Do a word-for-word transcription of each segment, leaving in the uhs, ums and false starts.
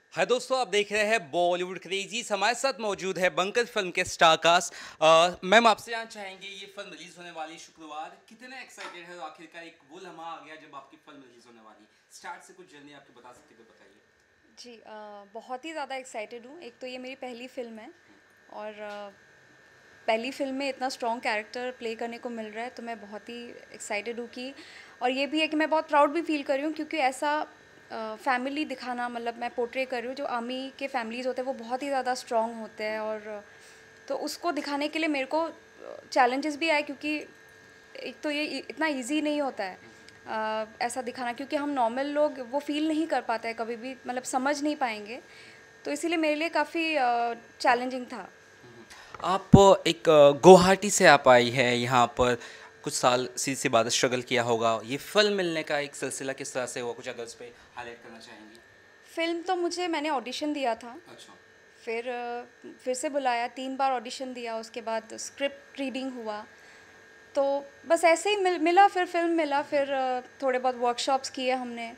हाय दोस्तों, आप देख रहे हैं बॉलीवुड क्रेजीज। हमारे साथ मौजूद है बंकर फिल्म के स्टार कास्ट। अ, मैम, आपसे जानना चाहेंगे ये फिल्म रिलीज होने वाली शुक्रवार, कितने एक्साइटेड है और आखिरकार एक वो लम्हा आ गया जब आपकी फिल्म रिलीज होने वाली। स्टार्ट से कुछ जर्नी आपकी बता सकते हो तो बताइए। जी अ, बहुत ही ज़्यादा एक्साइटेड हूँ। एक तो ये मेरी पहली फ़िल्म है और अ, पहली फ़िल्म में इतना स्ट्रॉन्ग कैरेक्टर प्ले करने को मिल रहा है, तो मैं बहुत ही एक्साइटेड हूँ कि और ये भी है कि मैं बहुत प्राउड भी फ़ील कर रही हूँ क्योंकि ऐसा फैमिली दिखाना, मतलब मैं पोर्ट्रे कर रही हूँ जो आर्मी के फैमिलीज़ होते हैं वो बहुत ही ज़्यादा स्ट्रॉन्ग होते हैं। और अ, तो उसको दिखाने के लिए मेरे को चैलेंजेस भी आए क्योंकि एक तो ये इ- इतना इजी नहीं होता है अ, ऐसा दिखाना, क्योंकि हम नॉर्मल लोग वो फील नहीं कर पाते हैं कभी भी, मतलब समझ नहीं पाएंगे। तो इसीलिए मेरे लिए काफ़ी चैलेंजिंग था। आप एक अ, गुवाहाटी से आप आई है यहाँ पर, कुछ साल सी से बाद स्ट्रगल किया होगा। ये फिल्म मिलने का एक सिलसिला किस तरह से हुआ, कुछ अगर उस पर हाईलाइट करना चाहेंगी। फिल्म तो मुझे मैंने ऑडिशन दिया था, अच्छा। फिर अ, फिर से बुलाया, तीन बार ऑडिशन दिया, उसके बाद स्क्रिप्ट रीडिंग हुआ। तो बस ऐसे ही मिल, मिला, फिर फिल्म मिला, फिर अ, थोड़े बहुत वर्कशॉप्स किए हमने,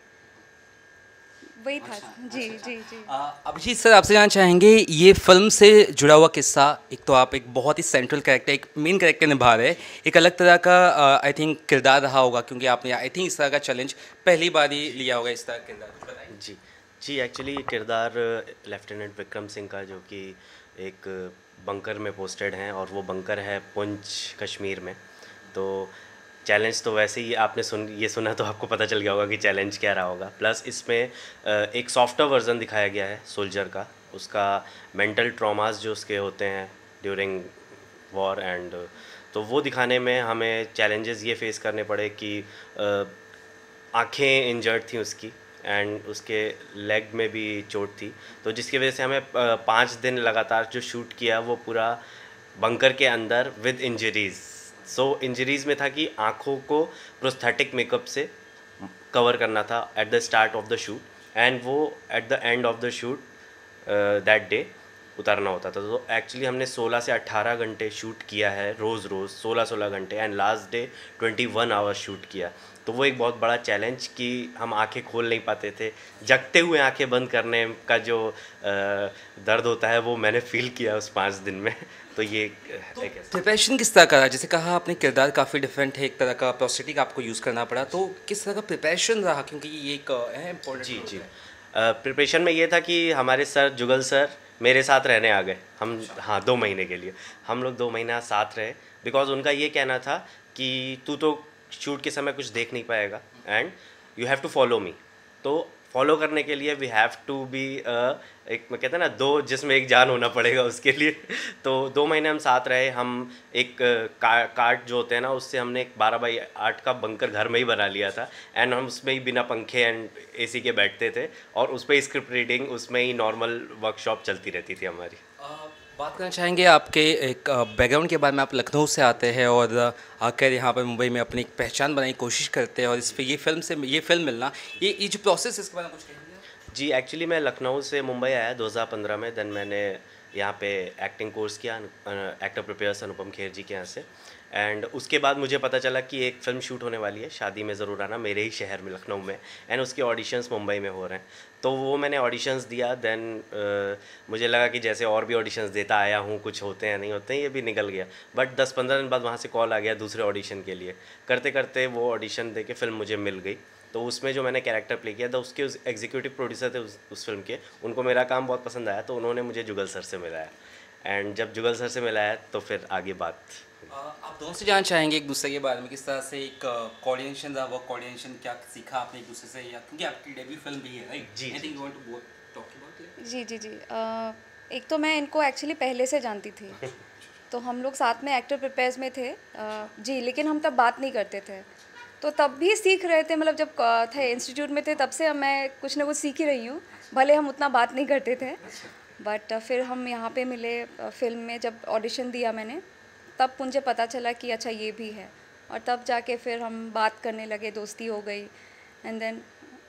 वही था। अच्छा, जी अच्छा, अच्छा। जी जी। अ, अभिजीत सर, आपसे जानना चाहेंगे ये फिल्म से जुड़ा हुआ किस्सा। एक तो आप एक बहुत ही सेंट्रल कैरेक्टर, एक मेन कैरेक्टर निभा रहे हैं। एक अलग तरह का आई थिंक किरदार रहा होगा, क्योंकि आपने आई थिंक इस तरह का चैलेंज पहली बार ही लिया होगा। इस तरह का किरदार कुछ बताइए। जी जी एक्चुअली ये किरदार लेफ्टिनेंट विक्रम सिंह का, जो कि एक बंकर में पोस्टेड हैं, और वो बंकर है पुंछ कश्मीर में। तो चैलेंज तो वैसे ही आपने सुन ये सुना तो आपको पता चल गया होगा कि चैलेंज क्या रहा होगा। प्लस इसमें अ, एक सॉफ्टवेयर वर्जन दिखाया गया है सोल्जर का, उसका मेंटल ट्रॉमास जो उसके होते हैं ड्यूरिंग वॉर एंड, तो वो दिखाने में हमें चैलेंजेस ये फेस करने पड़े कि अ, आंखें इंजर्ड थी उसकी, एंड उसके लेग में भी चोट थी। तो जिसकी वजह से हमें अ, पाँच दिन लगातार जो शूट किया वो पूरा बंकर के अंदर विद इंजरीज। सो इंजरीज में था कि आँखों को प्रोस्थेटिक मेकअप से कवर करना था at the start of the shoot, and वो at the end of the shoot that day उतारना होता था। तो एक्चुअली हमने सोलह से अट्ठारह घंटे शूट किया है, रोज़ रोज़ सोलह सोलह घंटे, and last day twenty one hours shoot किया। तो वो एक बहुत बड़ा चैलेंज कि हम आंखें खोल नहीं पाते थे, जगते हुए आंखें बंद करने का जो अ, दर्द होता है वो मैंने फील किया उस पाँच दिन में। तो ये एक तो एक ऐसा। प्रिपरेशन किस तरह का रहा? जैसे कहा आपने किरदार काफ़ी डिफरेंट है, एक तरह का प्रोस्थेटिक आपको यूज़ करना पड़ा, तो किस तरह का प्रिपरेशन रहा, क्योंकि ये एक अ, है इम्पोर्टेंट जी रोल जी है। प्रिपरेशन में ये था कि हमारे सर जुगल सर मेरे साथ रहने आ गए हम। अच्छा। हाँ, दो महीने के लिए हम लोग दो महीना साथ रहे, बिकॉज उनका ये कहना था कि तू तो शूट के समय कुछ देख नहीं पाएगा, and you have to follow me. तो फॉलो करने के लिए वी हैव टू बी एक, मैं कहते हैं ना, दो जिसमें एक जान होना पड़ेगा उसके लिए। तो दो महीने हम साथ रहे। हम एक अ, का, कार्ड जो होते हैं ना, उससे हमने एक बारह बाई आठ का बंकर घर में ही बना लिया था, एंड हम उसमें ही बिना पंखे एंड एसी के बैठते थे, और उस पर ही स्क्रिप्ट रीडिंग, उसमें ही नॉर्मल वर्कशॉप चलती रहती थी हमारी। अ, बात करना चाहेंगे आपके एक बैकग्राउंड के बारे में। आप लखनऊ से आते हैं और अ, आकर यहाँ पर मुंबई में अपनी एक पहचान बनाने की कोशिश करते हैं, और इस पे ये फिल्म से ये फिल्म मिलना, ये ये जो प्रोसेस है इसके बारे में कुछ कहेंगे आप? जी एक्चुअली मैं लखनऊ से मुंबई आया दो हज़ार पंद्रह में। देन मैंने यहाँ पे एक्टिंग कोर्स किया एक्टर प्रिपेयर्स अनुपम खेर जी के यहाँ से। एंड उसके बाद मुझे पता चला कि एक फ़िल्म शूट होने वाली है, शादी में ज़रूर आना, मेरे ही शहर में लखनऊ में, एंड उसके ऑडिशंस मुंबई में हो रहे हैं। तो वो मैंने ऑडिशंस दिया। देन मुझे लगा कि जैसे और भी ऑडिशंस देता आया हूँ, कुछ होते हैं नहीं होते हैं, ये भी निकल गया। बट दस पंद्रह दिन बाद वहाँ से कॉल आ गया दूसरे ऑडिशन के लिए। करते करते वो ऑडिशन दे के फ़िल्म मुझे मिल गई। तो उसमें जो मैंने कैरेक्टर प्ले किया था, उसके उस एग्जीक्यूटिव प्रोड्यूसर थे उस उस फिल्म के, उनको मेरा काम बहुत पसंद आया, तो उन्होंने मुझे जुगल सर से मिलाया। एंड जब जुगल सर से मिलाया तो फिर आगे बात हुई। अ, आप दोनों से जानना चाहेंगे एक दूसरे के बारे में, किस तरह से एक कोऑर्डिनेशन रहा, वर्क कोऑर्डिनेशन क्या सीखा आपने एक दूसरे से, या क्योंकि आपकी डेब्यू फिल्म भी है, राइट? जी आई जी think you want to both talk about it. जी जी जी अ, एक तो मैं इनको एक्चुअली पहले से जानती थी, तो हम लोग साथ में एक्टर प्रिपेयर्स में थे। अ, जी, लेकिन हम तब बात नहीं करते थे, तो तब भी सीख रहे थे, मतलब जब अ, थे इंस्टीट्यूट में थे तब से मैं कुछ ना कुछ सीख ही रही हूँ, भले हम उतना बात नहीं करते थे। बट फिर हम यहाँ पे मिले फिल्म में, जब ऑडिशन दिया मैंने, तब मुझे पता चला कि अच्छा ये भी है, और तब जाके फिर हम बात करने लगे, दोस्ती हो गई, and then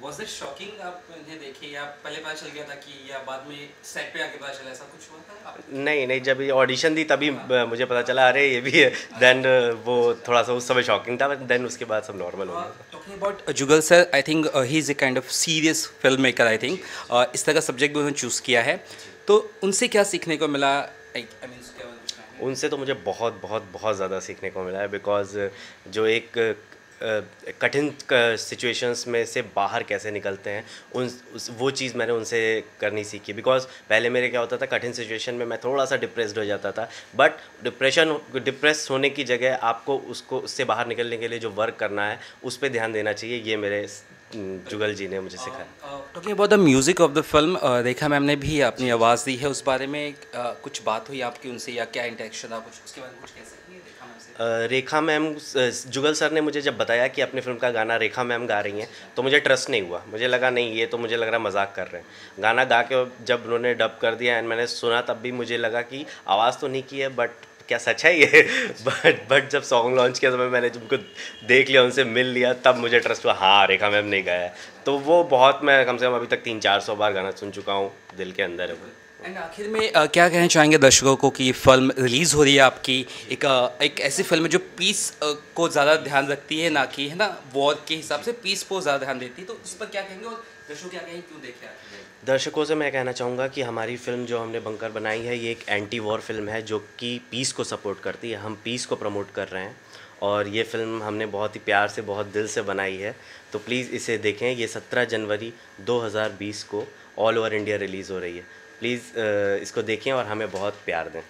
Was it shocking आप इन्हें देखे या पहले पता चल गया था कि या बाद में सेट पे आके पता चला, ऐसा कुछ हुआ था आप? नहीं नहीं, जब ये ऑडिशन दी तभी ब- मुझे पता चला अरे ये भी है। देन वो थोड़ा सा उस समय शॉकिंग था, देन उसके बाद सब नॉर्मल हो गया। Talking about Jugal sir, I think he is a kind of serious film maker. I think इस तरह का सब्जेक्ट भी उन्होंने चूज़ किया है, तो उनसे क्या सीखने को मिला? आई मीन उनसे तो मुझे बहुत बहुत बहुत ज़्यादा सीखने को मिला है, बिकॉज़ जो एक अ, कठिन सिचुएशंस में से बाहर कैसे निकलते हैं, उन उस वो चीज़ मैंने उनसे करनी सीखी। बिकॉज़ पहले मेरे क्या होता था, कठिन सिचुएशन में मैं थोड़ा सा डिप्रेस्ड हो जाता था, बट डिप्रेशन डिप्रेस होने की जगह आपको उसको उससे बाहर निकलने के लिए जो वर्क करना है उस पर ध्यान देना चाहिए। ये मेरे जुगल जी ने मुझे सिखाया। Talking about the music of the film, Rekha ma'am ने भी अपनी आवाज़ दी है, उस बारे में uh, कुछ बात हुई आपकी उनसे या क्या इंटरेक्शन था, कुछ उसके बारे में कुछ कह सकती हैं रेखा मैम से? अ, रेखा मैम, जुगल सर ने मुझे जब बताया कि अपनी फिल्म का गाना रेखा मैम गा रही हैं, तो मुझे ट्रस्ट नहीं हुआ। मुझे लगा नहीं, ये तो मुझे लग रहा मजाक कर रहे हैं। गाना गा के जब उन्होंने डब कर दिया एंड मैंने सुना, तब भी मुझे लगा कि आवाज़ तो नहीं की है, बट क्या सच है ये? बट बट जब सॉन्ग लॉन्च के समय मैंने उनको देख लिया, उनसे मिल लिया, तब मुझे ट्रस्ट हुआ हाँ रेखा मैम ने गाया है। तो वो बहुत, मैं कम से कम अभी तक तीन चार सौ बार गाना सुन चुका हूँ, दिल के अंदर है वो। एंड आखिर में uh, क्या कहना चाहेंगे दर्शकों को कि ये फिल्म रिलीज़ हो रही है आपकी, एक uh, एक ऐसी फिल्म है जो पीस uh, को ज़्यादा ध्यान रखती है, ना कि है ना वॉर के हिसाब से पीस को ज़्यादा ध्यान देती है, तो इस पर क्या कहेंगे और दर्शकों क्या कहेंगे, क्यों देखें आखिर? दर्शकों से मैं कहना चाहूँगा कि हमारी फ़िल्म जो हमने बंकर बनाई है, ये एक एंटी वॉर फिल्म है जो कि पीस को सपोर्ट करती है। हम पीस को प्रमोट कर रहे हैं और ये फ़िल्म हमने बहुत ही प्यार से, बहुत दिल से बनाई है। तो प्लीज़ इसे देखें। ये सत्रह जनवरी दो हज़ार बीस को ऑल ओवर इंडिया रिलीज़ हो रही है। प्लीज़ इसको देखें और हमें बहुत प्यार दें।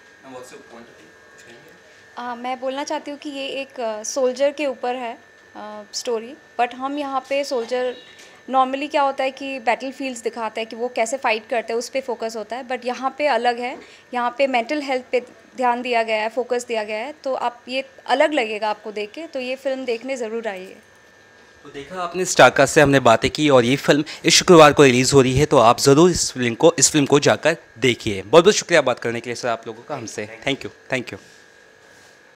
आ, मैं बोलना चाहती हूँ कि ये एक सोल्जर के ऊपर है स्टोरी, बट हम यहाँ पे सोल्जर नॉर्मली क्या होता है कि बैटल फील्ड्स दिखाता है कि वो कैसे फाइट करते हैं, उस पर फोकस होता है, बट यहाँ पे अलग है। यहाँ पे मेंटल हेल्थ पे ध्यान दिया गया है, फोकस दिया गया है, तो आप ये अलग लगेगा आपको देख के, तो ये फिल्म देखने ज़रूर आइए। तो देखा आपने, स्टारकास्ट से हमने बातें की और ये फिल्म इस शुक्रवार को रिलीज़ हो रही है, तो आप ज़रूर इस फिल्म को इस फिल्म को जाकर देखिए। बहुत बहुत शुक्रिया बात करने के लिए सर आप लोगों का हमसे। Thank you, thank you.